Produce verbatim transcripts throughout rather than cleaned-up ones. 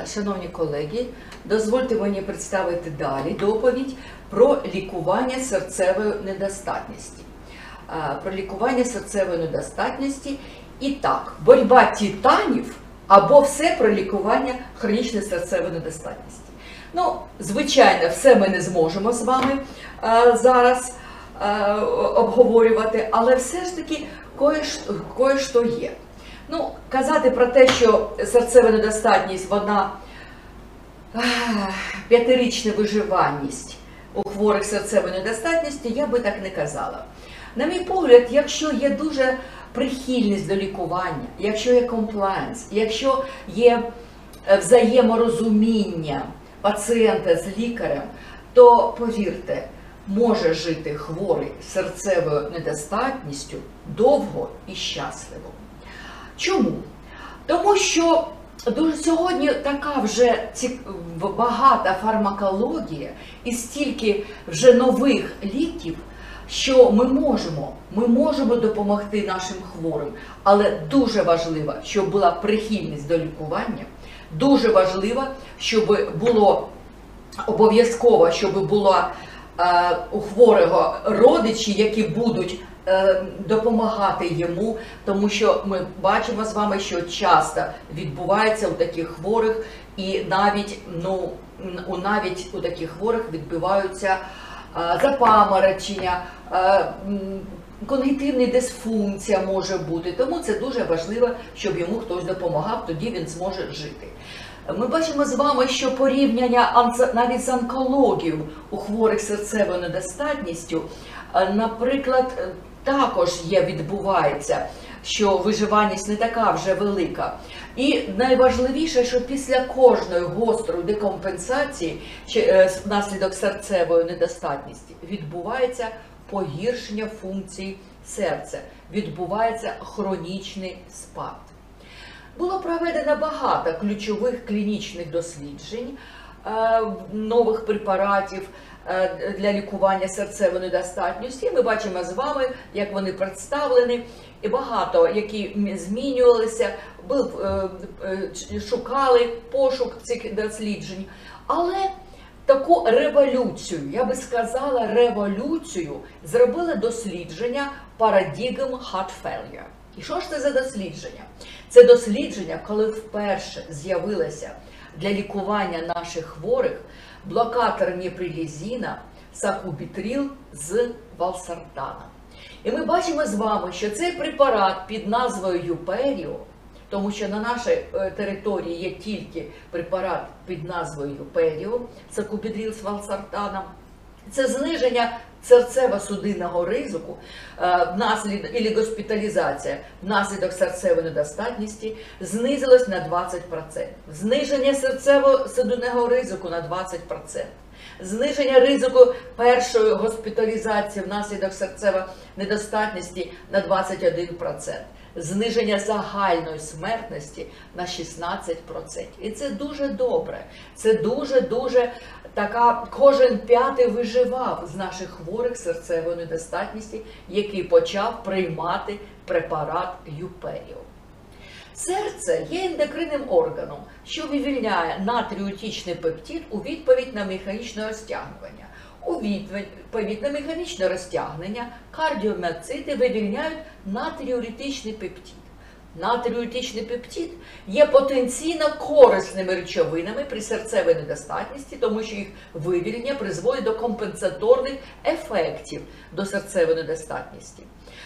Шановні колеги, дозвольте мені представити далі доповідь про лікування серцевої недостатності. Про лікування серцевої недостатності. І так, боротьба титанів або все про лікування хронічної серцевої недостатності. Ну, звичайно, все ми не зможемо з вами а, зараз а, обговорювати, але все ж таки кое-що є. Ну, казати про те, що серцева недостатність, вона п'ятирічна виживаність у хворих серцевої недостатності, я би так не казала. На мій погляд, якщо є дуже прихильність до лікування, якщо є комплаєнс, якщо є взаєморозуміння пацієнта з лікарем, то, повірте, може жити хворий з серцевою недостатністю довго і щасливо. Чому? Тому що дуже сьогодні така вже багата фармакологія і стільки вже нових ліків, що ми можемо, ми можемо допомогти нашим хворим, але дуже важливо, щоб була прихильність до лікування, дуже важливо, щоб було обов'язково, щоб було е, у хворого родичі, які будуть е, допомагати йому, тому що ми бачимо з вами, що часто відбувається у таких хворих, і навіть, ну, у, навіть у таких хворих відбуваються запаморочення, когнітивна дисфункція може бути. Тому це дуже важливо, щоб йому хтось допомагав, тоді він зможе жити. Ми бачимо з вами, що порівняння навіть з онкологією у хворих серцевою недостатністю, наприклад, також є, відбувається, що виживаність не така вже велика. І найважливіше, що після кожної гострої декомпенсації внаслідок серцевої недостатності відбувається погіршення функцій серця, відбувається хронічний спад. Було проведено багато ключових клінічних досліджень, нових препаратів для лікування серцевої недостатності. Ми бачимо з вами, як вони представлені, і багато, які змінювалися, шукали пошук цих досліджень. Але таку революцію, я би сказала, революцію зробили дослідження Paradigm Heart Failure. І що ж це за дослідження? Це дослідження, коли вперше з'явилося для лікування наших хворих блокатор неприлізіна сакубітрил з валсартаном. І ми бачимо з вами, що цей препарат під назвою Юперіо, тому що на нашій території є тільки препарат під назвою Юперіо, сакубітрил з валсартаном, це зниження серцево-судинного ризику внаслідок і госпіталізація внаслідок серцевої недостатності знизилась на двадцять відсотків. Зниження серцево-судинного ризику на двадцять відсотків. Зниження ризику першої госпіталізації внаслідок серцевої недостатності на двадцять один відсоток. Зниження загальної смертності на шістнадцять відсотків. І це дуже добре. Це дуже-дуже така, кожен п'ятий виживав з наших хворих серцевої недостатності, який почав приймати препарат Юперіо. Серце є ендокринним органом, що вивільняє натріотичний пептид у відповідь на механічне розтягування. У відповідь на механічне розтягнення кардіоміоцити вивільняють натріуретичний пептид. Натріуретичний пептид є потенційно корисними речовинами при серцевій недостатності, тому що їх вивільнення призводить до компенсаторних ефектів до серцевої недостатності.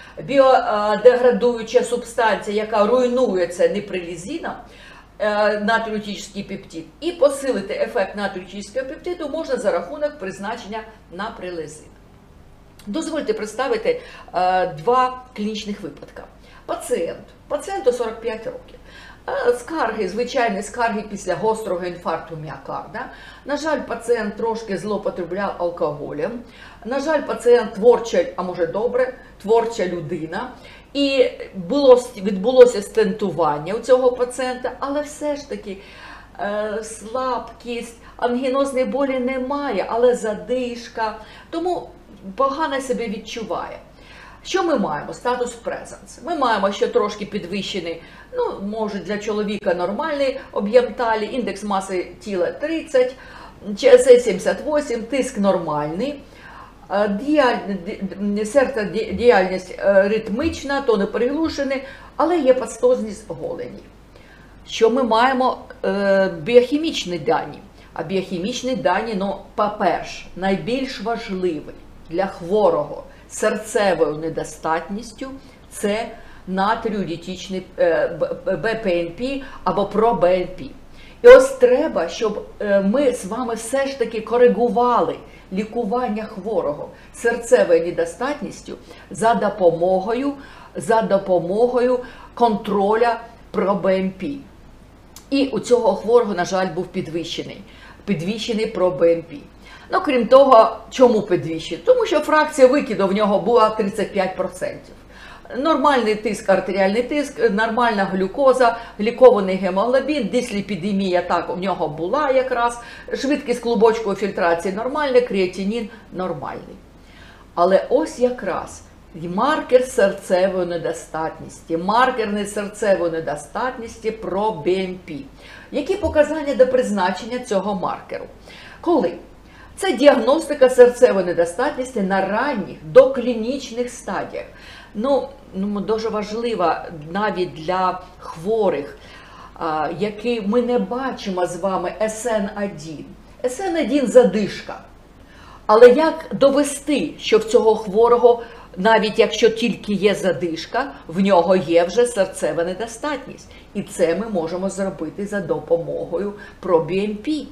Біодеградуюча субстанція, яка руйнує це неприлізіном, натріуретичний пептид, і посилити ефект натріуретичного пептиду можна за рахунок призначення наприлезина. Дозвольте представити два клінічних випадки. Пацієнт. Пацієнту сорок п'ять років. Скарги, звичайні скарги після гострого інфаркту міокарда. На жаль, пацієнт трошки злоупотребляв алкоголем. На жаль, пацієнт творча, а може добре, творча людина. І було, відбулося стентування у цього пацієнта, але все ж таки е, слабкість, ангінозної болі немає, але задишка, тому погано себе відчуває. Що ми маємо? Статус presence. Ми маємо ще трошки підвищений, ну, може для чоловіка нормальний об'єм талії, індекс маси тіла тридцять, ЧСС сімдесят вісім, тиск нормальний, серця діяльність ритмична, то не приглушений, але є пастозність голені. Що ми маємо? Біохімічні дані. А біохімічні дані, ну, по-перше, найбільш важливий для хворого серцевою недостатністю – це натріодіетичний Б П Н П або про-Б Н П. І ось треба, щоб ми з вами все ж таки коригували лікування хворого серцевою недостатністю за допомогою, за допомогою контроля про-Б Н П. І у цього хворого, на жаль, був підвищений, підвищений про-Б Н П. Ну, крім того, чому підвищений? Тому що фракція викиду в нього була тридцять п'ять відсотків. Нормальний тиск, артеріальний тиск, нормальна глюкоза, глікований гемоглобін, дисліпідемія так у нього була якраз, швидкість клубочкової фільтрації нормальна, креатинін нормальний. Але ось якраз маркер серцевої недостатності, маркер серцевої недостатності про Б Н П. Які показання до призначення цього маркеру? Коли? Це діагностика серцевої недостатності на ранніх доклінічних стадіях. Ну, ну, дуже важливо навіть для хворих, а, які ми не бачимо з вами С Н один. С Н один – задишка. Але як довести, що в цього хворого, навіть якщо тільки є задишка, в нього є вже серцева недостатність. І це ми можемо зробити за допомогою про Б Н П,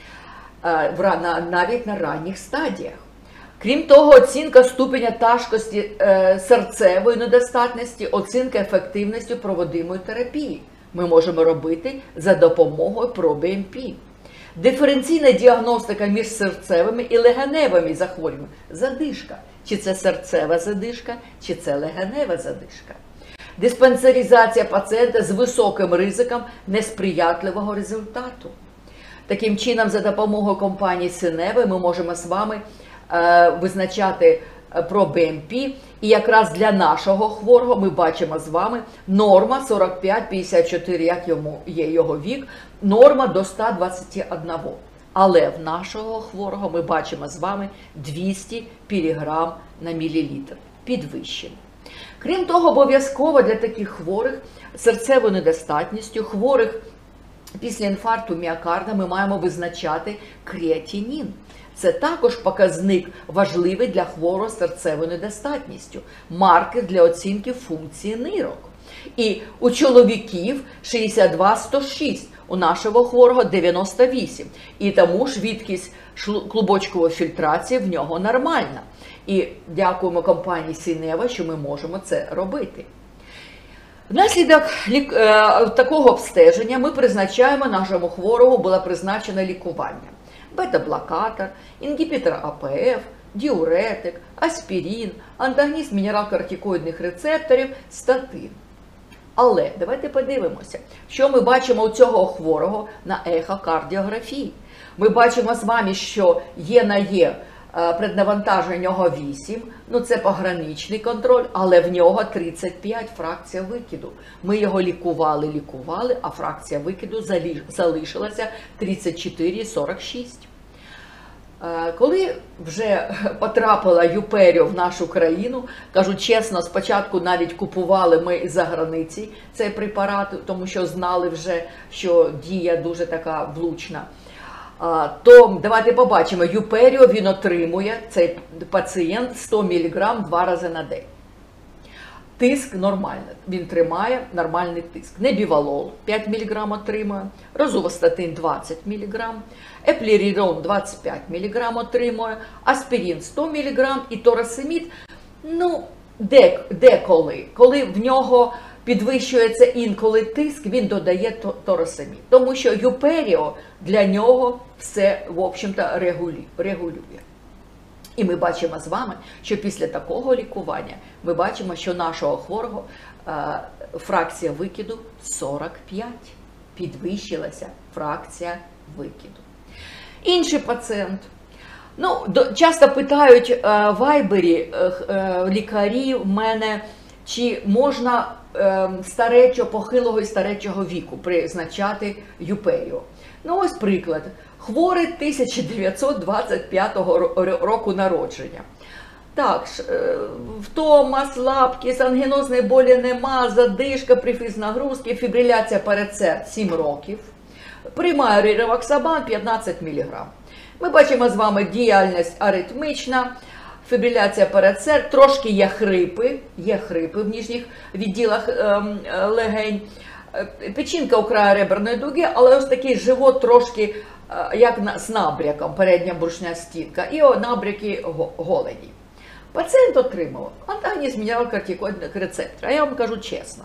навіть на ранніх стадіях. Крім того, оцінка ступеня тяжкості е, серцевої недостатності, оцінка ефективності проводимої терапії ми можемо робити за допомогою про-Б Н П. Диференційна діагностика між серцевими і легеневими захворюваннями. Задишка. Чи це серцева задишка, чи це легенева задишка. Диспансеризація пацієнта з високим ризиком несприятливого результату. Таким чином, за допомогою компанії Синеви ми можемо з вами визначати про-Б Н П, і якраз для нашого хворого ми бачимо з вами норма сорок п'ять - п'ятдесят чотири, як йому є його вік, норма до ста двадцяти одного. Але в нашого хворого ми бачимо з вами двісті міліграм на мілілітр, підвищено. Крім того, обов'язково для таких хворих серцевою недостатністю, хворих після інфаркту міокарда ми маємо визначати креатинін. Це також показник важливий для хворого з серцевою недостатністю, маркер для оцінки функції нирок. І у чоловіків шістдесят два - сто шість, у нашого хворого дев'яносто вісім. І тому швидкість клубочкової фільтрації в нього нормальна. І дякуємо компанії Синева, що ми можемо це робити. Внаслідок такого обстеження ми призначаємо нашому хворому, було призначено лікування. Бета-блокатор, інгібітор А П Ф, діуретик, аспірин, антагоніст мінерал-кортикоїдних рецепторів, статин. Але давайте подивимося, що ми бачимо у цього хворого на ехокардіографії. Ми бачимо з вами, що є на Є преднавантаження в нього вісім, ну це пограничний контроль, але в нього тридцять п'ять фракція викиду. Ми його лікували, лікували, а фракція викиду залишилася тридцять чотири - сорок шість. Коли вже потрапила Юперіо в нашу країну, кажу чесно, спочатку навіть купували ми за границі цей препарат, тому що знали вже, що дія дуже така влучна. То давайте побачимо, Юперіо він отримує, цей пацієнт, сто міліграм два рази на день. Тиск нормальний, він тримає нормальний тиск. Небівалол п'ять міліграм отримує, розувостатин двадцять міліграм, еплірідон двадцять п'ять міліграм отримує, аспірин сто міліграм і торасемід, ну, деколи, коли в нього підвищується інколи тиск, він додає торасемід. Тому що Юперіо для нього все, в общем-то, регулює. І ми бачимо з вами, що після такого лікування ми бачимо, що нашого хворого е, фракція викиду сорок п'ять. Підвищилася фракція викиду. Інший пацієнт. Ну, до, часто питають е, в вайбері е, е, лікарі в мене, чи можна е, старечого, похилого і старечого віку призначати юперіо. Ну ось приклад. Хворий тисяча дев'ятсот двадцять п'ятого року народження. Так, втома, слабкість, ангінозної болі нема, задишка при фізнагрузці, фібриляція передсердь сім років. Приймає реваксабан п'ятнадцять міліграм. Ми бачимо з вами діяльність аритмічна, фібриляція передсердь, трошки є хрипи, є хрипи в ніжніх відділах ем, легень. Печінка у краю реберної дуги, але ось такий живот трошки як з набряком, передня брушня стінка, і набряки голені. Пацієнт отримав антагоніст мінералокортикоїдних рецепторів. А я вам кажу чесно,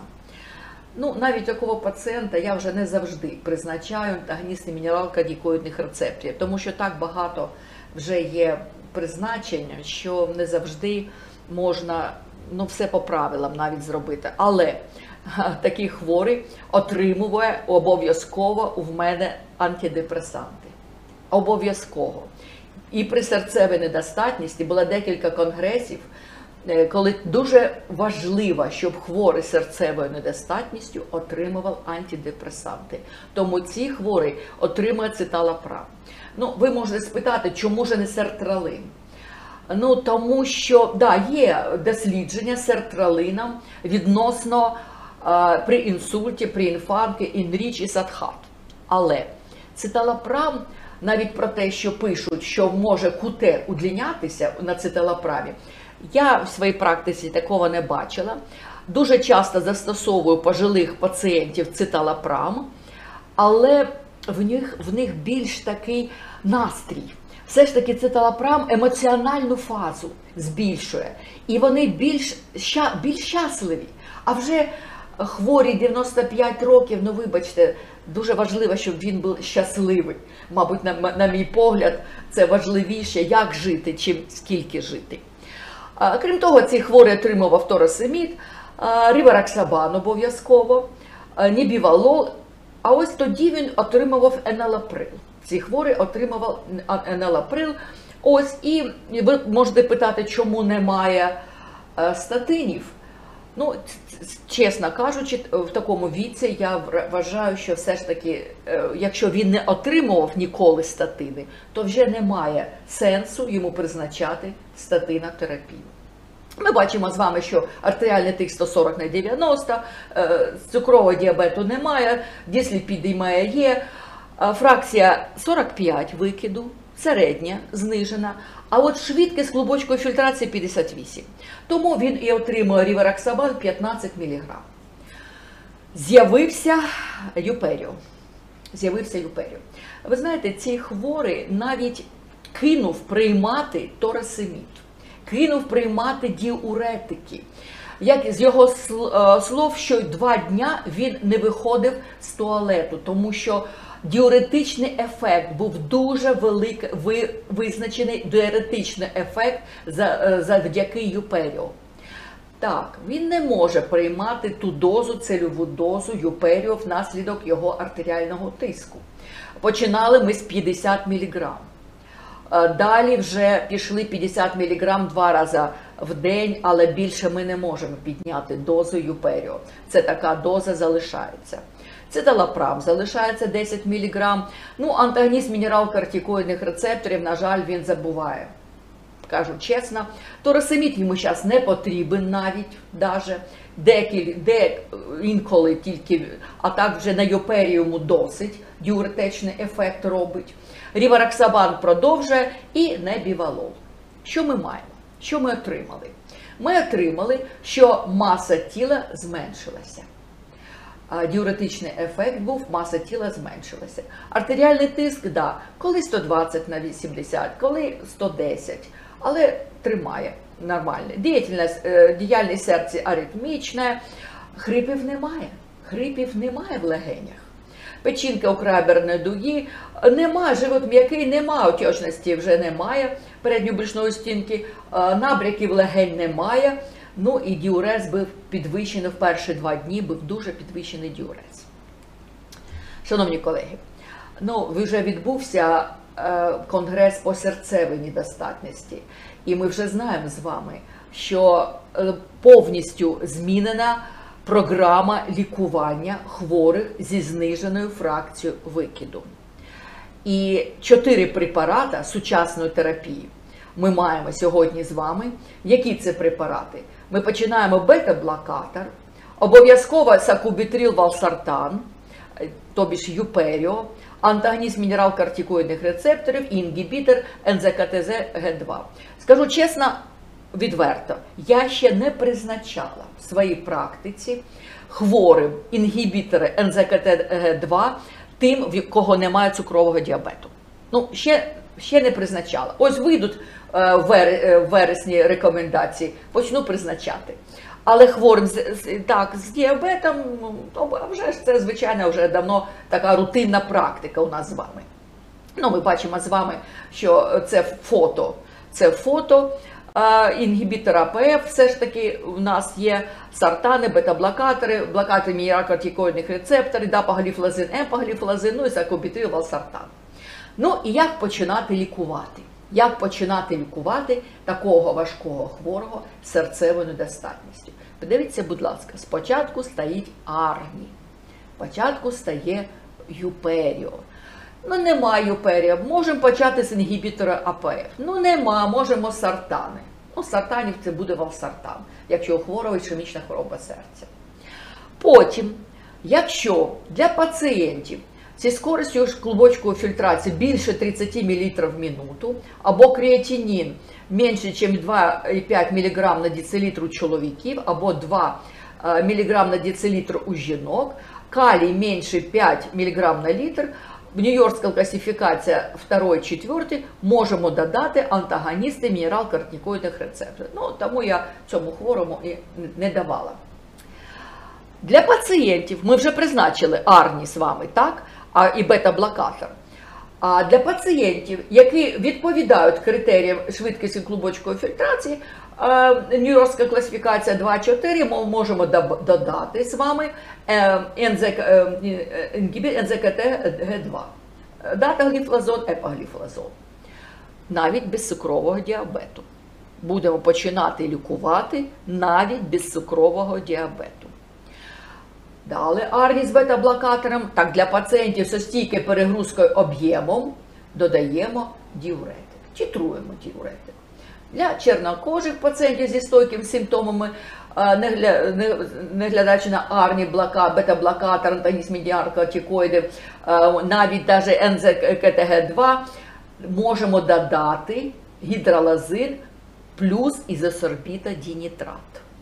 ну, навіть такого пацієнта я вже не завжди призначаю антагоністи мінералокортикоїдних рецепторів, тому що так багато вже є призначень, що не завжди можна, ну, все по правилам навіть зробити. Але такий хворий отримує обов'язково в мене антидепресанти. Обов'язково. І при серцевій недостатності було декілька конгресів, коли дуже важливо, щоб хворий з серцевою недостатністю отримував антидепресанти. Тому ці хворі отримують циталопрам. Ну, ви можете спитати, чому ж не сертралин? Ну, тому що, да, є дослідження з сертралином відносно а, при інсульті, при інфаркті, інріч і садхат. Але циталопрам, навіть про те, що пишуть, що може кутер удлінятися на циталопрамі, я в своїй практиці такого не бачила. Дуже часто застосовую пожилих пацієнтів циталопрам, але в них, в них більш такий настрій. Все ж таки циталопрам емоціональну фазу збільшує. І вони більш, більш щасливі. А вже хворі дев'яносто п'ять років, ну вибачте, дуже важливо, щоб він був щасливий. Мабуть, на, на мій погляд, це важливіше, як жити, чим скільки жити. А, крім того, цей хворий отримував торосемід, рівароксабан обов'язково, небівалол, а ось тоді він отримував еналаприл. Цей хворий отримував еналаприл. Ось, і ви можете питати, чому немає статинів. Ну, чесно кажучи, в такому віці я вважаю, що все ж таки, якщо він не отримував ніколи статини, то вже немає сенсу йому призначати статинотерапію. Ми бачимо з вами, що артеріальний тиск сто сорок на дев'яносто, цукрового діабету немає, дисліпідемія є, фракція сорок п'ять викиду, середня, знижена, а от швидкість клубочкової фільтрації п'ятдесят вісім. Тому він і отримує рівароксабан п'ятнадцять міліграм. З'явився юперіо. З'явився юперіо. Ви знаєте, цей хворий навіть кинув приймати торосемід, кинув приймати діуретики. Як з його слов, що два дня він не виходив з туалету, тому що діуретичний ефект був дуже великий, визначений діуретичний ефект завдяки юперіо. Так, він не може приймати ту дозу, цільову дозу юперіо внаслідок його артеріального тиску. Починали ми з п'ятдесят міліграм. Далі вже пішли п'ятдесят міліграм два рази в день, але більше ми не можемо підняти дозу юперіо. Це така доза залишається. Циталопрам залишається десять міліграм. Ну, антагоніст мінералокортикоїдних рецепторів, на жаль, він забуває. Кажу чесно, торосемід йому зараз не потрібен навіть, даже. Декіль, де, інколи тільки, а так вже на юперіуму досить діуретичний ефект робить. Рівароксабан продовжує і небівалол. Що ми маємо? Що ми отримали? Ми отримали, що маса тіла зменшилася. Діуретичний ефект був, маса тіла зменшилася. Артеріальний тиск, да, коли сто двадцять на вісімдесят, коли сто десять, але тримає нормально. Діяльність, діяльність серця аритмічна, хрипів немає. Хрипів немає в легенях. Печінка у крайберної дуги немає, живот м'який, немає, отечності вже немає, передньобрюшної стінки, набряків легень немає. Ну і діурез був підвищений в перші два дні, був дуже підвищений діурез. Шановні колеги, ну вже відбувся конгрес по серцевій недостатності. І ми вже знаємо з вами, що повністю змінена програма лікування хворих зі зниженою фракцією викиду. І чотири препарати сучасної терапії ми маємо сьогодні з вами. Які це препарати? Ми починаємо бета-блокатор, обов'язково сакубітрил-валсартан, тобі ж юперіо, антагоніст мінерал-кортикоїдних рецепторів, інгібітор ен зет ка те зет ге два. Скажу чесно, відверто, я ще не призначала в своїй практиці хворим інгібітори ен зет ка те зет ге два тим, в кого немає цукрового діабету. Ну, ще, ще не призначала. Ось вийдуть е, в вересні рекомендації, почну призначати. Але хворим з, так, з діабетом, то вже ж це, звичайно, вже давно така рутинна практика у нас з вами. Ну, ми бачимо з вами, що це фото, це фото е, інгібітора а пе еф, все ж таки у нас є сартани, бета-блокатори, блокатори мінерал-кортикоїдних рецепторів, дапагліфлозин, емпагліфлозин, ну і сакубітрил-валсартан. Ну і як починати лікувати? Як починати лікувати такого важкого хворого з серцевою недостатністю? Подивіться, будь ласка, спочатку стоїть арні, спочатку стає юперіо. Ну, нема юперіо, можемо почати з інгібітора а пе еф. Ну, нема, можемо сартани. Ну, сартанів це буде валсартан, якщо у хворого ішемічна хвороба серця. Потім, якщо для пацієнтів зі скоростю клубочкової фільтрації більше тридцять мл в минуту, або креатинін менше, ніж два і п'ять міліграм на децилітр у чоловіків, або два міліграм на децилітр у жінок, калій менше п'ять міліграм на літр, Нью-Йоркська класифікація другий-четвертий, можемо додати антагоністи мінерал-кортикоїдних рецепторів. Ну, тому я цьому хворому і не давала. Для пацієнтів ми вже призначили арні з вами, так? А, і бета-блокатор. А для пацієнтів, які відповідають критеріям швидкості клубочкової фільтрації, Нью-Йоркська класифікація два-чотири, ми можемо додати з вами ен зет ка те ге два. Датагліфлозон, епагліфлозон. Навіть без цукрового діабету. Будемо починати лікувати навіть без цукрового діабету. Далі арні з бета-блокатором, так для пацієнтів зі стійкою перегрузкою об'ємом додаємо діуретик, титруємо діуретик. Для чорнокожих пацієнтів зі стійкими симптомами, не глядачи на арні, бета-блокатор, антагоніст мінерал-кортикоїдів, навіть навіть ен зет ка те ге два, можемо додати гідролазин плюс ізосорбітадінітрат.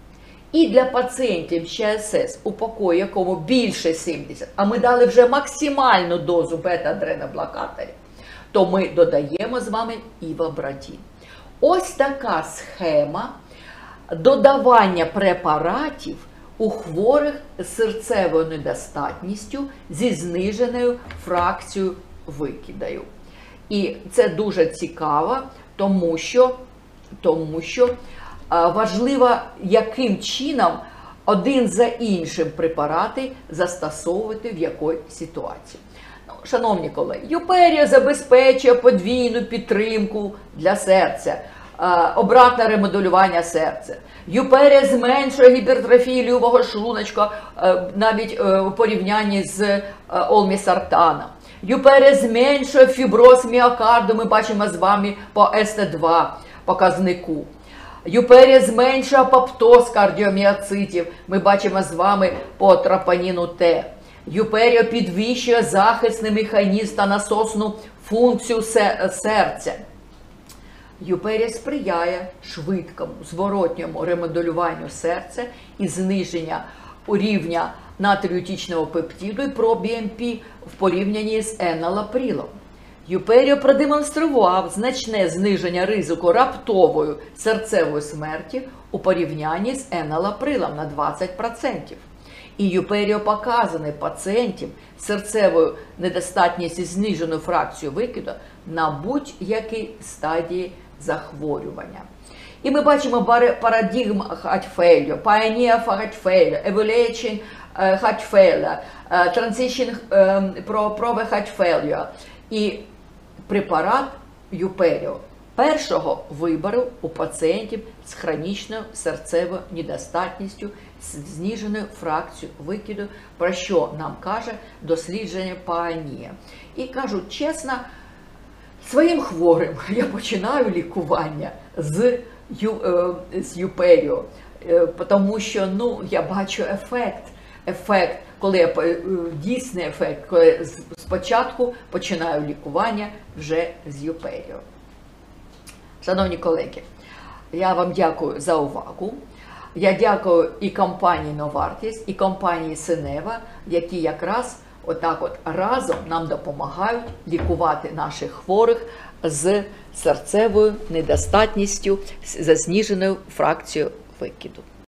І для пацієнтів з че ес ес, у покої якому більше сімдесят, а ми дали вже максимальну дозу бета-адреноблокаторів, то ми додаємо з вами івабрадін. Ось така схема додавання препаратів у хворих з серцевою недостатністю зі зниженою фракцією викидаю. І це дуже цікаво, тому що, тому що важливо, яким чином один за іншим препарати застосовувати в якій ситуації. Ну, шановні колеги, юперіо забезпечує подвійну підтримку для серця, обратне ремоделювання серця. Юперіо зменшує гіпертрофію лівого шлуночка навіть у порівнянні з олмісартаном. Юперіо зменшує фіброз міокарду, ми бачимо з вами по ес те два показнику. Юперіо зменшує апоптоз кардіоміоцитів, ми бачимо з вами по тропоніну Т. Юперіо підвищує захисний механізм та насосну функцію серця. Юперіо сприяє швидкому, зворотньому ремоделюванню серця і зниження рівня натріотичного пептиду і про-бі ем пі в порівнянні з еналаприлом. Юперіо продемонстрував значне зниження ризику раптової серцевої смерті у порівнянні з еналаприлом на двадцять відсотків. І юперіо показане пацієнтів з серцевою недостатністю зі зниженою фракцією викиду на будь-якій стадії захворювання. І ми бачимо парадигм heart failure, pioneer heart failure, evaluation heart failure, transition probe heart failure. І препарат Юперіо першого вибору у пацієнтів з хронічною серцевою недостатністю з зниженою фракцією викиду, про що нам каже дослідження Pioneer. І кажу чесно, своїм хворим я починаю лікування з, ю, з Юперіо, тому що ну, я бачу ефект. Ефект, коли я дійсний ефект, коли спочатку починаю лікування вже з Юперіо. Шановні колеги, я вам дякую за увагу. Я дякую і компанії Novartis, і компанії Syneva, які якраз отак от разом нам допомагають лікувати наших хворих з серцевою недостатністю, за зниженою фракцією викиду.